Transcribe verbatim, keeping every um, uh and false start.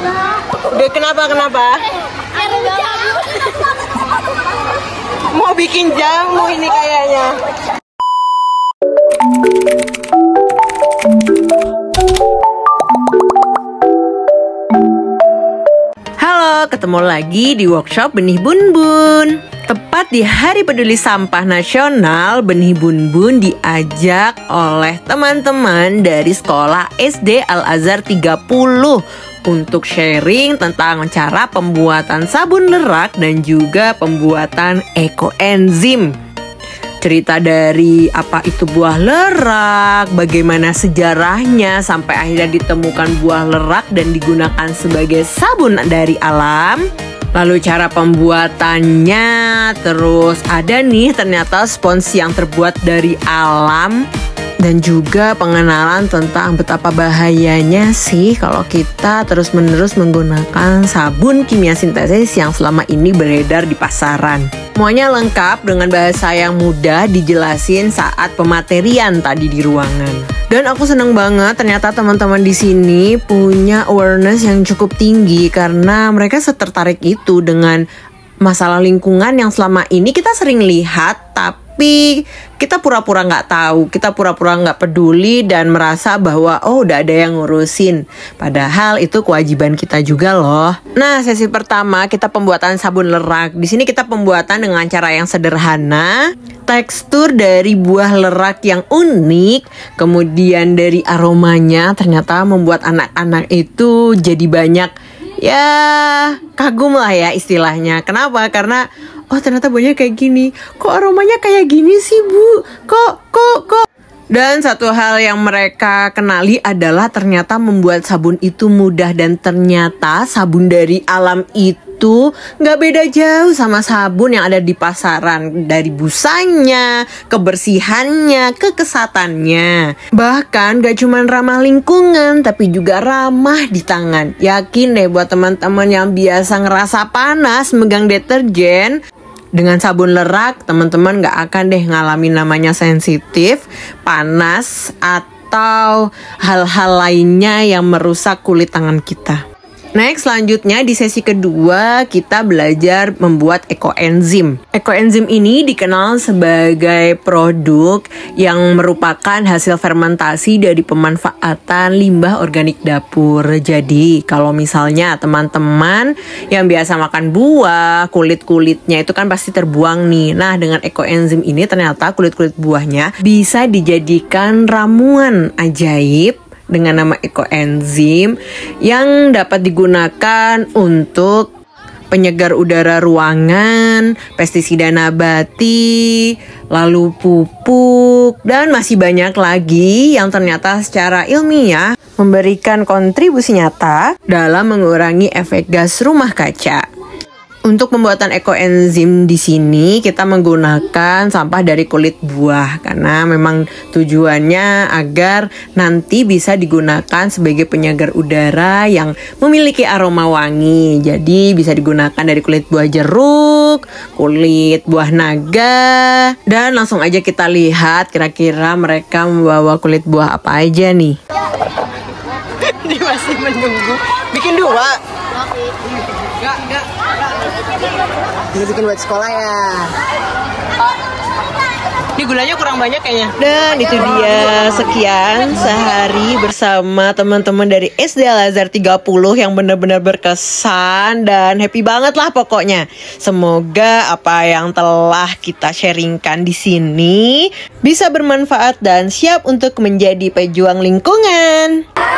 Udah kenapa kenapa? Mau bikin jamu ini kayaknya. Halo, ketemu lagi di workshop Benih Bun Bun. Tepat di Hari Peduli Sampah Nasional, Benih Bun Bun diajak oleh teman-teman dari sekolah S D Al-Azhar tiga puluh untuk sharing tentang cara pembuatan sabun lerak dan juga pembuatan ekoenzim. Cerita dari apa itu buah lerak, bagaimana sejarahnya sampai akhirnya ditemukan buah lerak dan digunakan sebagai sabun dari alam. Lalu cara pembuatannya, terus ada nih ternyata spons yang terbuat dari alam. Dan juga pengenalan tentang betapa bahayanya sih kalau kita terus-menerus menggunakan sabun kimia sintetis yang selama ini beredar di pasaran. Semuanya lengkap dengan bahasa yang mudah dijelasin saat pematerian tadi di ruangan. Dan aku seneng banget ternyata teman-teman di sini punya awareness yang cukup tinggi karena mereka setertarik itu dengan masalah lingkungan yang selama ini kita sering lihat tapi kita pura-pura nggak tahu, kita pura-pura nggak peduli dan merasa bahwa oh udah ada yang ngurusin. Padahal itu kewajiban kita juga loh. Nah, sesi pertama kita pembuatan sabun lerak. Di sini kita pembuatan dengan cara yang sederhana. Tekstur dari buah lerak yang unik, kemudian dari aromanya ternyata membuat anak-anak itu jadi banyak ya kagum lah ya istilahnya. Kenapa? Karena oh ternyata buahnya kayak gini. Kok aromanya kayak gini sih bu? Kok, kok, kok? Dan satu hal yang mereka kenali adalah ternyata membuat sabun itu mudah. Dan ternyata sabun dari alam itu gak beda jauh sama sabun yang ada di pasaran. Dari busanya, kebersihannya, kekesatannya. Bahkan gak cuma ramah lingkungan tapi juga ramah di tangan. Yakin deh buat teman-teman yang biasa ngerasa panas megang deterjen, dengan sabun lerak, teman-teman gak akan deh ngalamin namanya sensitif, panas, atau hal-hal lainnya yang merusak kulit tangan kita. Next, selanjutnya di sesi kedua kita belajar membuat ekoenzim. Ekoenzim ini dikenal sebagai produk yang merupakan hasil fermentasi dari pemanfaatan limbah organik dapur. Jadi, kalau misalnya teman-teman yang biasa makan buah, kulit-kulitnya itu kan pasti terbuang nih. Nah, dengan ekoenzim ini ternyata kulit-kulit buahnya bisa dijadikan ramuan ajaib dengan nama ekoenzim yang dapat digunakan untuk penyegar udara ruangan, pestisida nabati, lalu pupuk, dan masih banyak lagi yang ternyata secara ilmiah memberikan kontribusi nyata dalam mengurangi efek gas rumah kaca. Untuk pembuatan ekoenzim di sini kita menggunakan sampah dari kulit buah karena memang tujuannya agar nanti bisa digunakan sebagai penyegar udara yang memiliki aroma wangi. Jadi bisa digunakan dari kulit buah jeruk, kulit buah naga, dan langsung aja kita lihat kira-kira mereka membawa kulit buah apa aja nih. Ini masih menunggu. Bikin dua. Enggak, enggak. Ini bikin buat sekolah ya. Ini gulanya kurang banyak kayaknya. Dan itu dia sekian sehari bersama teman-teman dari S D Al-Azhar tiga puluh yang benar-benar berkesan dan happy banget lah pokoknya. Semoga apa yang telah kita sharingkan di sini bisa bermanfaat dan siap untuk menjadi pejuang lingkungan.